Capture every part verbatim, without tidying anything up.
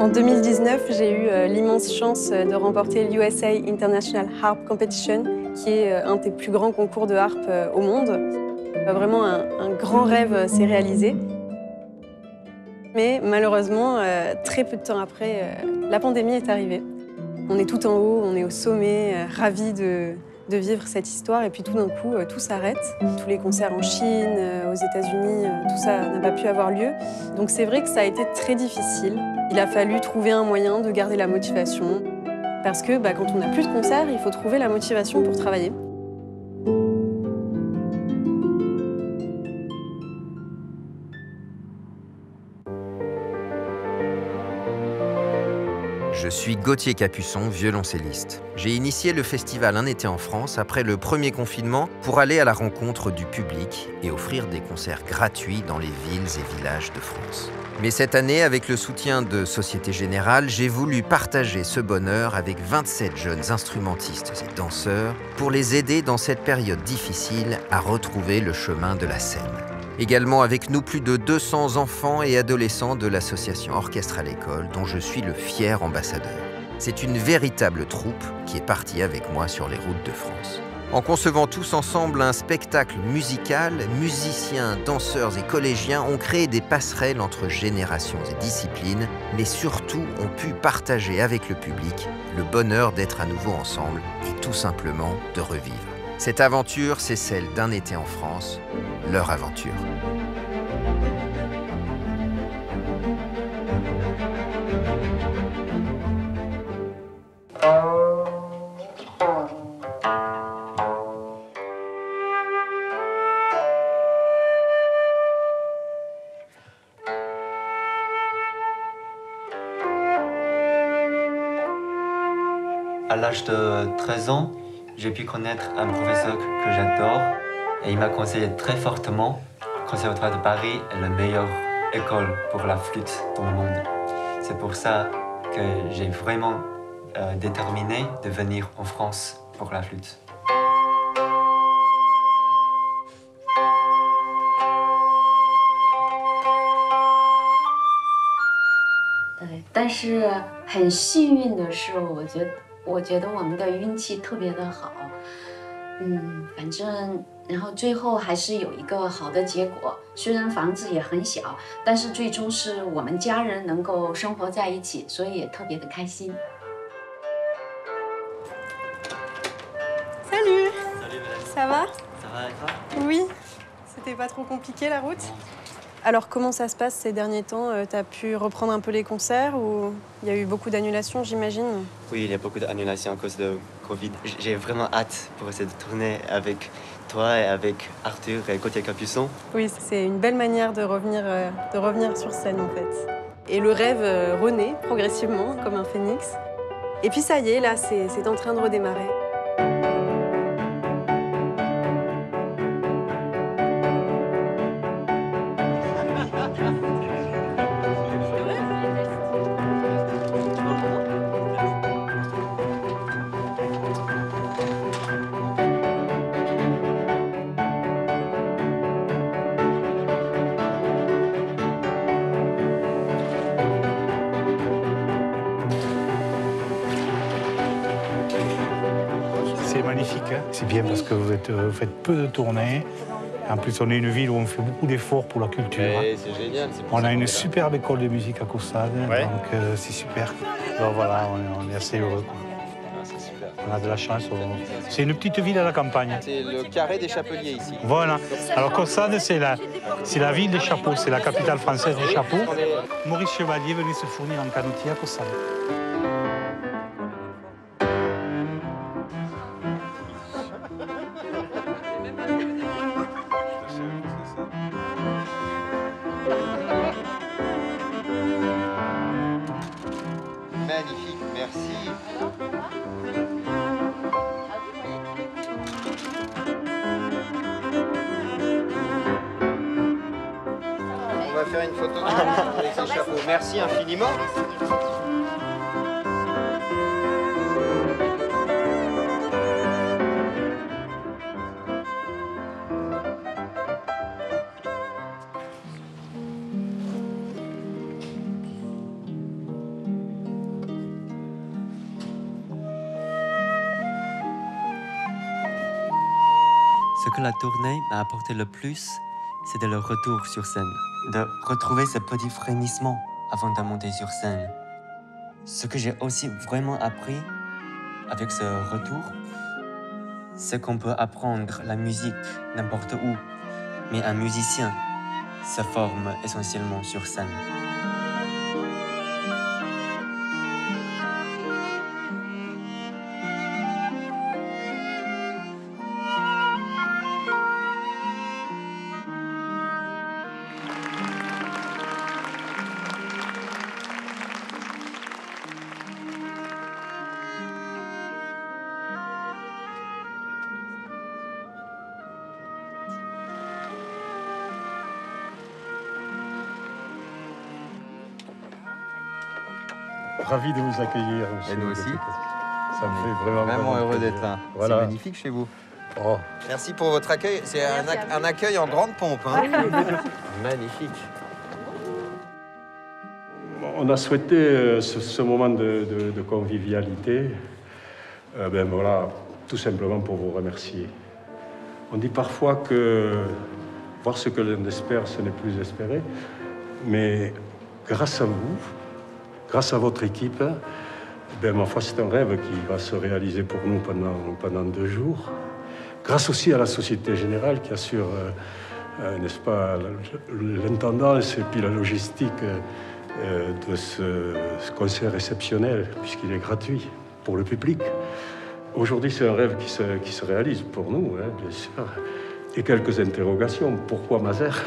En deux mille dix-neuf, j'ai eu euh, l'immense chance de remporter l'U S A International Harp Competition, qui est euh, un des plus grands concours de harpe euh, au monde. Euh, vraiment, un, un grand rêve euh, s'est réalisé. Mais malheureusement, euh, très peu de temps après, euh, la pandémie est arrivée. On est tout en haut, on est au sommet, euh, ravis de, de vivre cette histoire. Et puis tout d'un coup, euh, tout s'arrête. Tous les concerts en Chine, euh, aux États-Unis, euh, tout ça n'a pas pu avoir lieu. Donc c'est vrai que ça a été très difficile. Il a fallu trouver un moyen de garder la motivation. Parce que bah, quand on n'a plus de concerts, il faut trouver la motivation pour travailler. Je suis Gauthier Capuçon, violoncelliste. J'ai initié le festival Un été en France après le premier confinement pour aller à la rencontre du public et offrir des concerts gratuits dans les villes et villages de France. Mais cette année, avec le soutien de Société Générale, j'ai voulu partager ce bonheur avec vingt-sept jeunes instrumentistes et danseurs pour les aider dans cette période difficile à retrouver le chemin de la scène. Également avec nous plus de deux cents enfants et adolescents de l'association Orchestre à l'école, dont je suis le fier ambassadeur. C'est une véritable troupe qui est partie avec moi sur les routes de France. En concevant tous ensemble un spectacle musical, musiciens, danseurs et collégiens ont créé des passerelles entre générations et disciplines, mais surtout ont pu partager avec le public le bonheur d'être à nouveau ensemble et tout simplement de revivre. Cette aventure, c'est celle d'un été en France, leur aventure. À l'âge de treize ans, j'ai pu connaître un professeur que j'adore et il m'a conseillé très fortement le Conservatoire de Paris est la meilleure école pour la flûte dans le monde. C'est pour ça que j'ai vraiment euh, déterminé de venir en France pour la flûte. 对，但是很幸运的是，我觉得，我觉得我们的运气特别的好，嗯，反正，然后最后还是有一个好的结果。虽然房子也很小，但是最终是我们家人能够生活在一起，所以也特别的开心。 Salut. Salut Mélanie. Ça va? Ça va et toi? Oui. C'était pas trop compliqué la route? Alors comment ça se passe ces derniers temps? Tu as pu reprendre un peu les concerts ou il y a eu beaucoup d'annulations, j'imagine? Oui, il y a beaucoup d'annulations à cause de Covid. J'ai vraiment hâte pour essayer de tourner avec toi et avec Arthur et Gauthier Capuçon. Oui, c'est une belle manière de revenir, euh, de revenir sur scène en fait. Et le rêve euh, renaît progressivement comme un phénix. Et puis ça y est, là, c'est en train de redémarrer. C'est magnifique, hein. C'est bien parce que vous, êtes, vous faites peu de tournées. En plus, on est une ville où on fait beaucoup d'efforts pour la culture. Ouais, c'est génial. On a une superbe école de musique à Caussade, ouais. donc euh, c'est super. Donc voilà, on est, on est assez heureux. Ah, c'est super. On a de la chance. On... C'est une petite ville à la campagne. C'est le carré des Chapeliers ici. Voilà. Alors Caussade, c'est la, la ville des chapeaux, c'est la capitale française des chapeaux. Maurice Chevalier venait se fournir en canotier à Caussade. Magnifique, merci. On va faire une photo avec ces chapeaux. Merci infiniment. Ce que la tournée m'a apporté le plus, c'était le retour sur scène. De retrouver ce petit frémissement avant de monter sur scène. Ce que j'ai aussi vraiment appris avec ce retour, c'est qu'on peut apprendre la musique n'importe où, mais un musicien se forme essentiellement sur scène. Ravi de vous accueillir. Et nous aussi. Ça me fait vraiment, Vraiment vraiment heureux plaisir. d'être là. Voilà. C'est magnifique chez vous. Oh. Merci pour votre accueil. C'est un, ac- un accueil en grande pompe. Hein. Magnifique. On a souhaité euh, ce, ce moment de, de- de convivialité, euh, ben voilà, tout simplement pour vous remercier. On dit parfois que voir ce que l'on espère, ce n'est plus espérer, mais grâce à vous, grâce à votre équipe, ben, ma foi, c'est un rêve qui va se réaliser pour nous pendant, pendant deux jours. Grâce aussi à la Société Générale qui assure, euh, euh, n'est-ce pas, l'intendance et puis la logistique euh, de ce, ce concert exceptionnel, puisqu'il est gratuit pour le public. Aujourd'hui, c'est un rêve qui se, qui se réalise pour nous, hein, bien sûr. Et quelques interrogations. Pourquoi Mazères?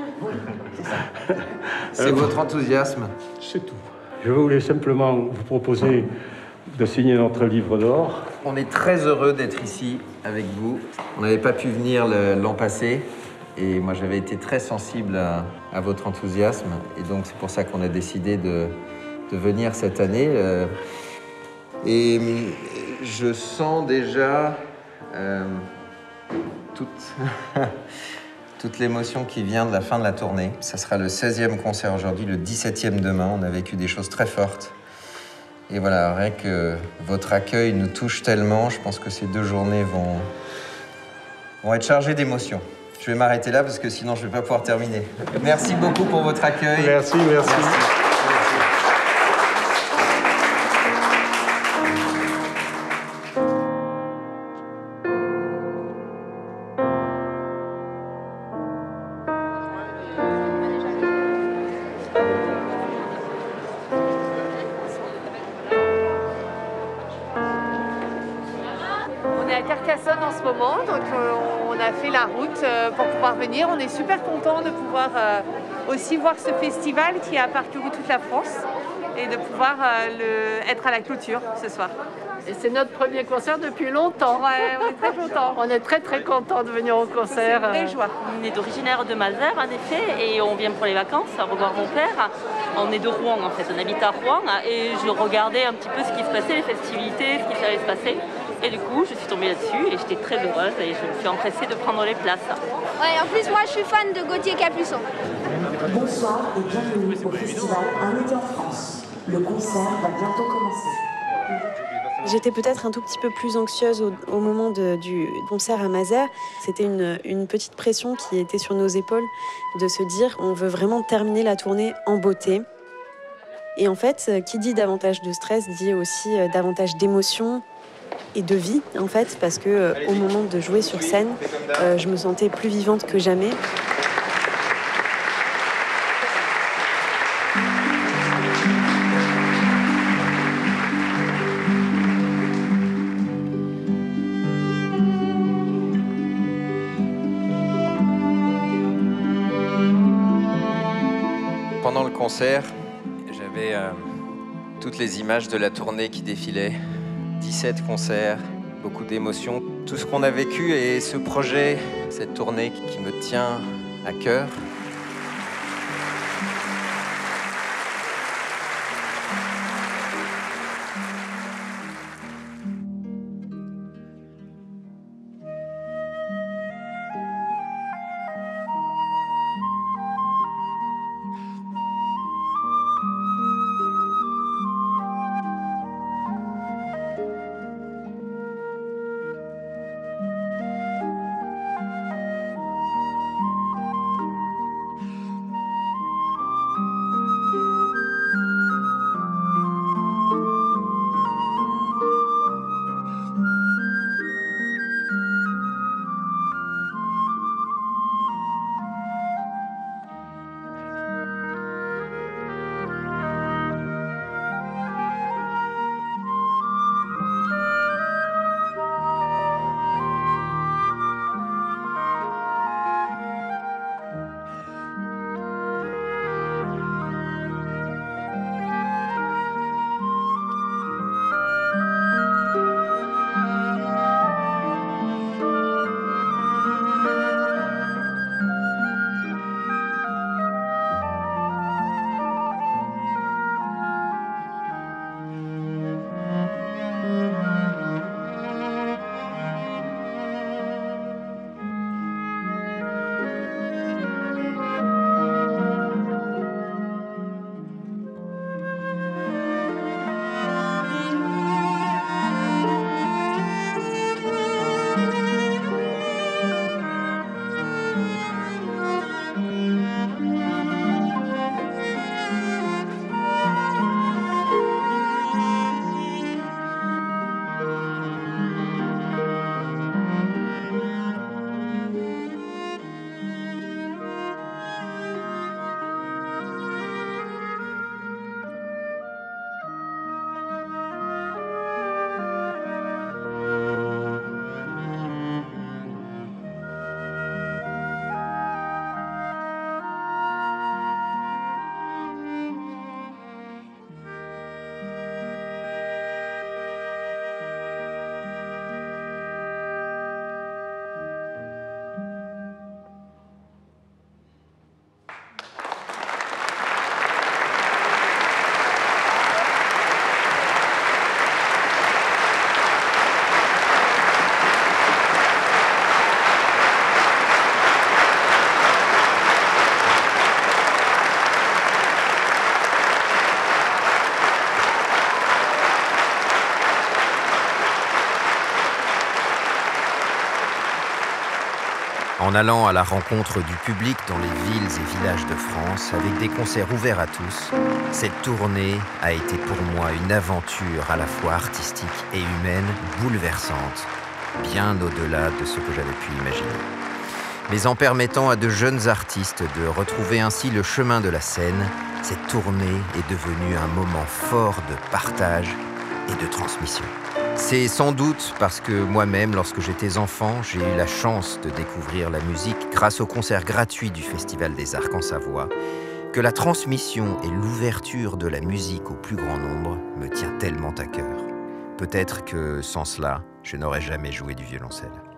C'est votre enthousiasme. C'est tout. Je voulais simplement vous proposer de signer notre livre d'or. On est très heureux d'être ici avec vous. On n'avait pas pu venir le- l'an passé et moi j'avais été très sensible à, à votre enthousiasme et donc c'est pour ça qu'on a décidé de, de venir cette année. Euh, et je sens déjà euh, toute, toute l'émotion qui vient de la fin de la tournée. Ça sera le seizième concert aujourd'hui, le dix-septième demain. On a vécu des choses très fortes. Et voilà, rien que votre accueil nous touche tellement, je pense que ces deux journées vont, vont être chargées d'émotions. Je vais m'arrêter là parce que sinon je ne vais pas pouvoir terminer. Merci beaucoup pour votre accueil. Merci, merci. On est à Carcassonne en ce moment, donc euh, on a fait la route euh, pour pouvoir venir. On est super contents de pouvoir euh, aussi voir ce festival qui a parcouru toute la France et de pouvoir euh, le, être à la clôture ce soir. Et c'est notre premier concert depuis longtemps. Ouais, on est très contents. On est très très contents de venir au concert. C'est une vraie joie. On est originaire de Mazères en effet et on vient pour les vacances à revoir mon père. On est de Rouen en fait, on habite à Rouen et je regardais un petit peu ce qui se passait, les festivités, ce qui allait se passer. Et du coup, je suis tombée là-dessus et j'étais très heureuse et je me suis empressée de prendre les places. Ouais, en plus, moi, je suis fan de Gauthier Capuçon. Bonsoir et bienvenue au festival Un été en France. Le concert va bientôt commencer. J'étais peut-être un tout petit peu plus anxieuse au, au moment de- du concert à Mazères. C'était une, une petite pression qui était sur nos épaules de se dire on veut vraiment terminer la tournée en beauté. Et en fait, qui dit davantage de stress dit aussi euh, davantage d'émotion et de vie, en fait, parce que euh, au moment de jouer sur scène, euh, je me sentais plus vivante que jamais. Pendant le concert, j'avais euh, toutes les images de la tournée qui défilaient. dix-sept concerts, beaucoup d'émotions. Tout ce qu'on a vécu et ce projet, cette tournée qui, qui me tient à cœur. En allant à la rencontre du public dans les villes et villages de France, avec des concerts ouverts à tous, cette tournée a été pour moi une aventure à la fois artistique et humaine bouleversante, bien au-delà de ce que j'avais pu imaginer. Mais en permettant à de jeunes artistes de retrouver ainsi le chemin de la scène, cette tournée est devenue un moment fort de partage et de transmission. C'est sans doute parce que moi-même, lorsque j'étais enfant, j'ai eu la chance de découvrir la musique grâce au concert gratuit du Festival des Arcs en Savoie, que la transmission et l'ouverture de la musique au plus grand nombre me tient tellement à cœur. Peut-être que sans cela, je n'aurais jamais joué du violoncelle.